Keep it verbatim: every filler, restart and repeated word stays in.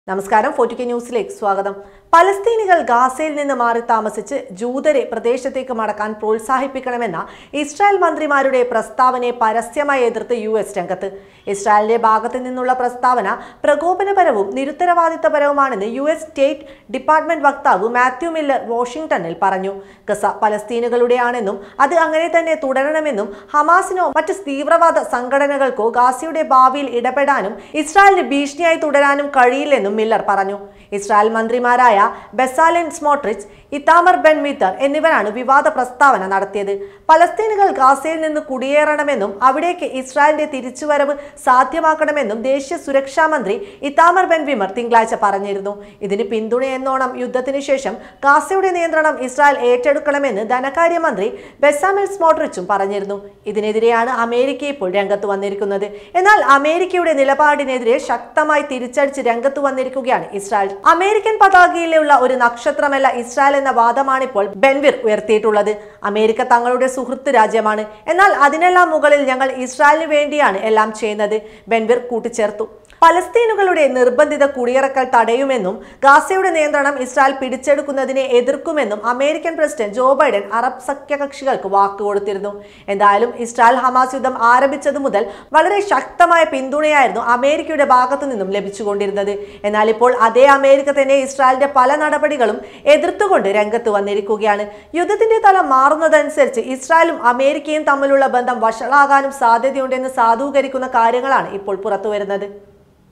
നമസ്കാരം forty K ന്യൂസിലേക്ക് സ്വാഗതം. പലസ്തീനികൾ ഗാസയിൽ നിന്ന് മാറി താമസിച്ച് ജൂതരെ പ്രദേശത്തേക്ക് മടക്കാൻ പ്രോത്സാഹിപ്പിക്കണമെന്ന ഇസ്രായേൽ മന്ത്രിമാരുടെ പ്രസ്താവനയെ പരസ്യമായി എതിർത്ത് യു എസ് രംഗത്ത്. ഇസ്രായേലിന്റെ ഭാഗത്തു നിന്നുള്ള പ്രസ്താവന പ്രകോപനപരവും നിരുത്തരവാദിത്തപരവുമാണെന്ന് യു എസ് സ്റ്റേറ്റ് ഡിപ്പാർട്ട്മെന്റ് വക്താവ് മാത്യു മില്ലർ വാഷിംഗ്ടണിൽ പറഞ്ഞു. ഗസ പലസ്തീനുകളുടെയാണെന്നും അത് അങ്ങനെ തന്നെ തുടരണമെന്നും ഹമാസിനോ മറ്റ് തീവ്രവാദ സംഘടനകൾക്കോ ഗാസയുടെ ഭാവിയിൽ ഇടപെടാനും ഇസ്രായേലിന് ഭീഷണിയായി തുടരാനും കഴിയില്ലെന്നും മില്ലർ പറഞ്ഞു. ഇസ്രായേൽ മന്ത്രിമാരായ Bezalel Smotrich, Itamar Ben Gvir എന്നിവരാണ് വിവാദ പ്രസ്താവന നടത്തിയത്. പലസ്തീനുകൾ ഗാസയിൽ നിന്ന് കുടിയേറണമെന്നും അവിടേക്ക് ഇസ്രായേലിന്റെ തിരിച്ചുവരവ് സാധ്യമാക്കണമെന്നും ദേശീയ സുരക്ഷാ മന്ത്രി ഇതാമർ ബെൻ ഗവിർ തിങ്കളാഴ്ച പറഞ്ഞിരുന്നു. ഇതിന് പിന്തുണയെന്നോണം യുദ്ധത്തിന് ശേഷം ഗാസയുടെ നിയന്ത്രണം ഇസ്രായേൽ ഏറ്റെടുക്കണമെന്ന് ധനകാര്യമന്ത്രി ബെസാലെൽ സ്മോട്രിച്ചും പറഞ്ഞിരുന്നു. ഇതിനെതിരെയാണ് അമേരിക്ക ഇപ്പോൾ രംഗത്ത് വന്നിരിക്കുന്നത്. എന്നാൽ അമേരിക്കയുടെ നിലപാടിനെതിരെ ശക്തമായി തിരിച്ചടിച്ച് രംഗത്ത് വന്നിരിക്കുകയാണ് ഇസ്രായേൽ. അമേരിക്കൻ പതാകയിലുള്ള ഒരു നക്ഷത്രമല്ല ഇസ്രായേൽ എന്ന വാദമാണിപ്പോൾ ബെൻ ഗവിർ ഉയർത്തിയിട്ടുള്ളത്. അമേരിക്ക തങ്ങളുടെ സുഹൃത്ത് രാജ്യമാണ്, എന്നാൽ അതിനെല്ലാം മുകളിൽ ഞങ്ങൾ ഇസ്രായേലിന് വേണ്ടിയാണ് എല്ലാം ചെയ്യുന്നത്, ബെൻ ഗവിർ കൂട്ടിച്ചേർത്തു. പലസ്തീനുകളുടെ നിർബന്ധിത കുടിയിറക്കൽ തടയുമെന്നും ഗാസയുടെ നിയന്ത്രണം ഇസ്രായേൽ പിടിച്ചെടുക്കുന്നതിനെ എതിർക്കുമെന്നും American president Joe Biden Arab സഖ്യകക്ഷികൾക്ക് വാക്കുകൊടുത്തിരുന്നു. എന്തായാലും ഇസ്രായേൽ ഹമാസ് യുദ്ധം ആരംഭിച്ചതു മുതൽ വളരെ ശക്തമായ പിന്തുണയായിരുന്നു അമേരിക്കയുടെ ഭാഗത്തു നിന്നും ലഭിച്ചുകൊണ്ടിരുന്നത്. എന്നാൽ ഇപ്പോൾ അതേ അമേരിക്ക തന്നെ ഇസ്രായേലിന്റെ പല നടപടികളും എതിർത്തുകൊണ്ട് രംഗത്ത് വന്നിരിക്കുകയാണ്. യുദ്ധത്തിന്റെ തലം മാറുന്നതനുസരിച്ച് ഇസ്രായേലും അമേരിക്കയും തമ്മിലുള്ള ബന്ധം വഷളാകാനും സാധ്യതയുണ്ടെന്ന് സാധൂകരിക്കുന്ന കാര്യങ്ങളാണ് ഇപ്പോൾ പുറത്തുവരുന്നത്.